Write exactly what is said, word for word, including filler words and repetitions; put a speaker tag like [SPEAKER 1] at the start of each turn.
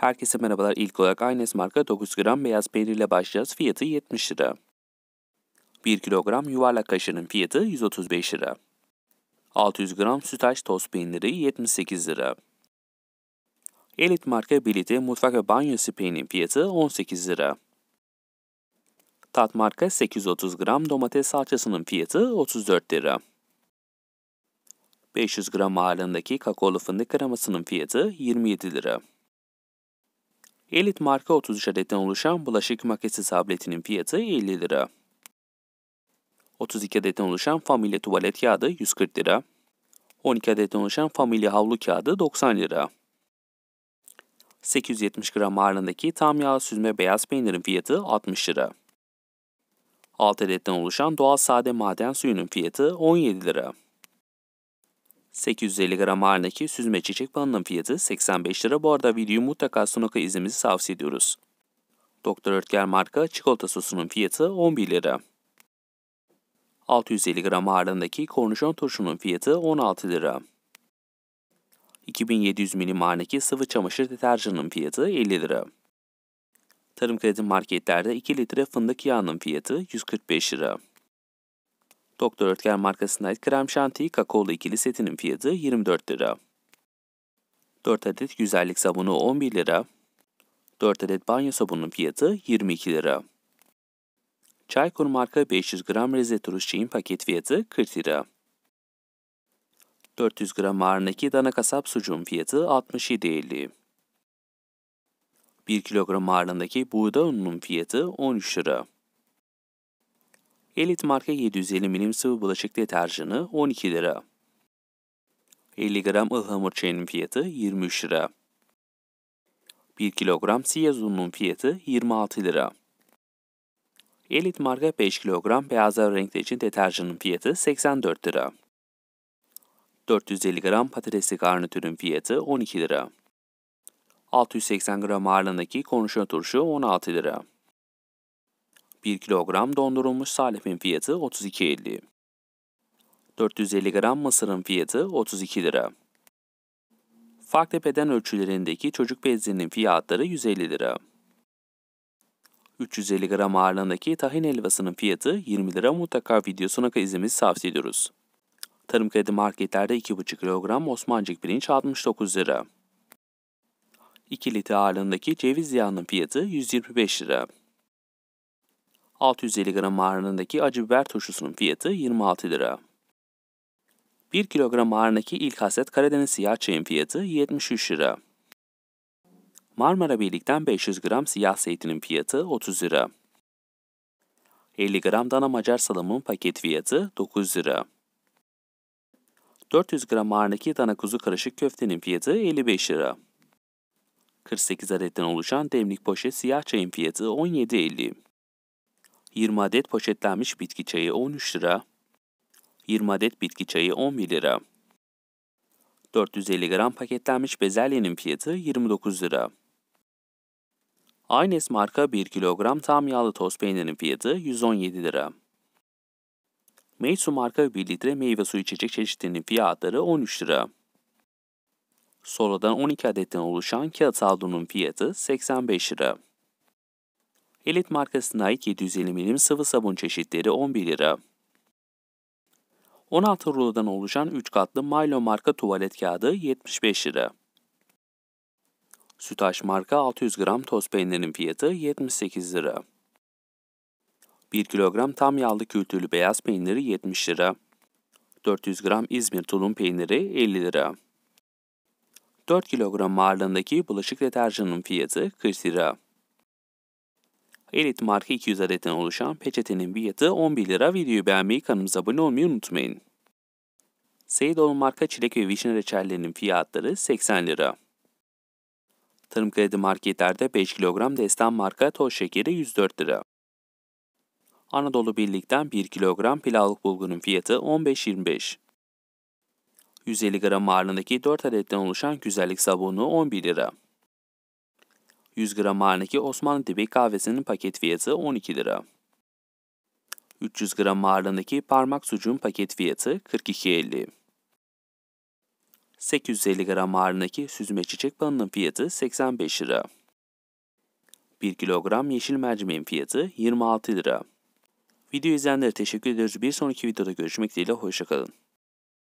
[SPEAKER 1] Herkese merhabalar. İlk olarak Aynes marka dokuz gram beyaz peynirle başlayacağız. Fiyatı yetmiş lira. bir kilogram yuvarlak kaşarın fiyatı yüz otuz beş lira. altı yüz gram sütaş toz peyniri yetmiş sekiz lira. Elit marka Bilite mutfak ve banyo spreyinin fiyatı on sekiz lira. Tat marka sekiz yüz otuz gram domates salçasının fiyatı otuz dört lira. beş yüz gram ağırlığındaki kakaolu fındık kremasının fiyatı yirmi yedi lira. Elit marka otuz üç adetten oluşan bulaşık makinesi tabletinin fiyatı elli lira. otuz iki adetten oluşan Familya tuvalet kağıdı yüz kırk lira. on iki adetten oluşan Familya havlu kağıdı doksan lira. sekiz yüz yetmiş gram ağırlığındaki tam yağ süzme beyaz peynirin fiyatı altmış lira. altı adetten oluşan doğal sade maden suyunun fiyatı on yedi lira. sekiz yüz elli gram ağırlığındaki süzme çiçek balının fiyatı seksen beş lira. Bu arada videoyu mutlaka sonuna kadar izlemenizi tavsiye ediyoruz. Doktor Oetker marka çikolata sosunun fiyatı on bir lira. altı yüz elli gram ağırlığındaki kornişon turşunun fiyatı on altı lira. iki bin yedi yüz milim ağırlığındaki sıvı çamaşır deterjanının fiyatı elli lira. Tarım Kredi marketlerde iki litre fındık yağının fiyatı yüz kırk beş lira. Doktor Oetker markasına ait krem şanti kakaolu ikili setinin fiyatı yirmi dört lira. dört adet güzellik sabunu on bir lira. dört adet banyo sabununun fiyatı yirmi iki lira. Çaykur marka beş yüz gram lezzet turşu çiğin paket fiyatı kırk lira. dört yüz gram ağırlığındaki dana kasap sucuğun fiyatı altmış yedi elli. bir kilogram ağırlığındaki buğday ununun fiyatı on üç lira. Elit marka yedi yüz elli milim sıvı bulaşık deterjanı on iki lira. elli gram ıhlamur çayının fiyatı yirmi üç lira. bir kilogram siyaz ununun fiyatı yirmi altı lira. Elit marka beş kilogram beyazlar renkli için deterjanın fiyatı seksen dört lira. dört yüz elli gram patatesli garnitürün fiyatı on iki lira. altı yüz seksen gram ağırlığındaki kornişon turşu on altı lira. bir kilogram dondurulmuş salepin fiyatı otuz iki elli. dört yüz elli gram mısırın fiyatı otuz iki lira. Farklı beden ölçülerindeki çocuk bezlerinin fiyatları yüz elli lira. üç yüz elli gram ağırlığındaki tahin helvasının fiyatı yirmi lira. Mutlaka videosuna kadar izlemenizi tavsiye ediyoruz. Tarım Kredi marketlerde iki buçuk kilogram Osmancık pirinç altmış dokuz lira. iki litre ağırlığındaki ceviz yağının fiyatı yüz yirmi beş lira. altı yüz elli gram ağırlığındaki acı biber turşusunun fiyatı yirmi altı lira. bir kilogram ağırlığındaki ilk hasret Karadeniz siyah çayın fiyatı yetmiş üç lira. Marmara Birlik'ten beş yüz gram siyah zeytinin fiyatı otuz lira. elli gram dana macar salamın paket fiyatı dokuz lira. dört yüz gram ağırlığındaki dana kuzu karışık köftenin fiyatı elli beş lira. kırk sekiz adetten oluşan demlik poşet siyah çayın fiyatı on yedi elli. yirmi adet poşetlenmiş bitki çayı on üç lira. yirmi adet bitki çayı on bir lira. dört yüz elli gram paketlenmiş bezelyenin fiyatı yirmi dokuz lira. Aynes marka bir kilogram tam yağlı toz peynirin fiyatı yüz on yedi lira. Meisu marka bir litre meyve suyu içecek çeşitlerinin fiyatları on üç lira. Sola'dan on iki adetten oluşan kağıt havlunun fiyatı seksen beş lira. Elit markasına ait yedi yüz elli milim sıvı sabun çeşitleri on bir lira. on altı rulodan oluşan üç katlı Milo marka tuvalet kağıdı yetmiş beş lira. Sütaş marka altı yüz gram toz peynirin fiyatı yetmiş sekiz lira. bir kilogram tam yağlı kültürlü beyaz peyniri yetmiş lira. dört yüz gram İzmir tulum peyniri elli lira. dört kilogram ağırlığındaki bulaşık deterjanının fiyatı kırk lira. Elit marka iki yüz adetten oluşan peçetenin fiyatı on bir lira. Videoyu beğenmeyi, kanalımıza abone olmayı unutmayın. Seydoğlu marka çilek ve vişne reçellerinin fiyatları seksen lira. Tarım Kredi marketlerde beş kilogram Destan marka toz şekeri yüz dört lira. Anadolu Birlik'ten bir kilogram pilavlık bulgurun fiyatı on beş yirmi beş. yüz elli gram ağırlığındaki dört adetten oluşan güzellik sabunu on bir lira. yüz gram ağırlığındaki Osmanlı Dibi kahvesinin paket fiyatı on iki lira. üç yüz gram ağırlığındaki parmak sucuğun paket fiyatı kırk iki elli. sekiz yüz elli gram ağırlığındaki süzme çiçek balının fiyatı seksen beş lira. bir kilogram yeşil mercimeğin fiyatı yirmi altı lira. Video izleyenlere teşekkür ediyoruz. Bir sonraki videoda görüşmek dileğiyle. Hoşça kalın.